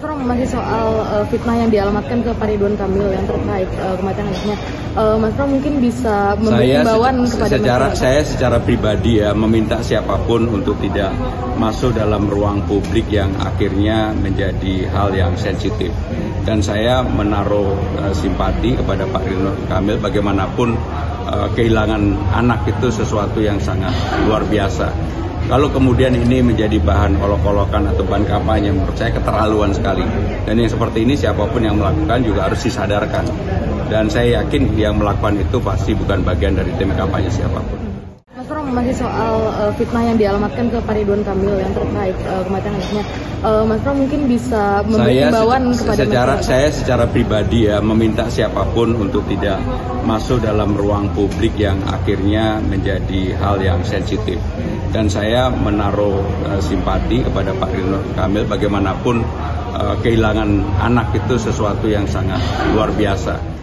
Prof, masih soal fitnah yang dialamatkan ke Pak Ridwan Kamil yang terkait kematian anaknya, Mas Prof mungkin bisa memberi himbauan kepada masyarakat. Saya secara pribadi ya meminta siapapun untuk tidak masuk dalam ruang publik yang akhirnya menjadi hal yang sensitif. Dan saya menaruh simpati kepada Pak Ridwan Kamil, bagaimanapun kehilangan anak itu sesuatu yang sangat luar biasa. Kalau kemudian ini menjadi bahan olok-olokan atau bahan kampanye, menurut saya keterlaluan sekali. Dan yang seperti ini siapapun yang melakukan juga harus disadarkan. Dan saya yakin yang melakukan itu pasti bukan bagian dari tim kampanye siapapun. Mas Prof, masih soal fitnah yang dialamatkan ke Pak Ridwan Kamil yang terkait kematian anaknya, Mas Prof mungkin bisa memberi himbauan kepada masyarakat. Saya secara pribadi ya meminta siapapun untuk tidak masuk dalam ruang publik yang akhirnya menjadi hal yang sensitif. Dan saya menaruh simpati kepada Pak Ridwan Kamil, bagaimanapun kehilangan anak itu sesuatu yang sangat luar biasa.